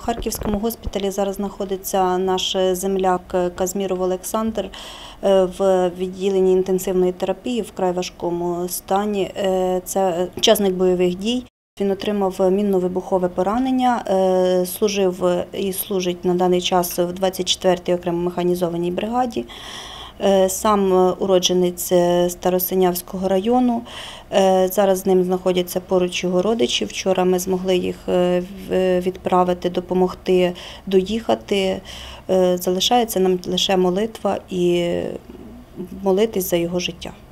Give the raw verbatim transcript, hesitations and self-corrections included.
Харківському госпіталі зараз знаходиться наш земляк Казміров Олександр в відділенні інтенсивної терапії в вкрай важкому стані. Це учасник бойових дій. Він отримав мінно-вибухове поранення, служив і служить на даний час в двадцять четвертій окремо механізованій бригаді. Сам уродженець Старосинявського району. Зараз з ним знаходяться поруч його родичі. Вчора ми змогли їх відправити, допомогти доїхати. Залишається нам лише молитва і молитись за його життя.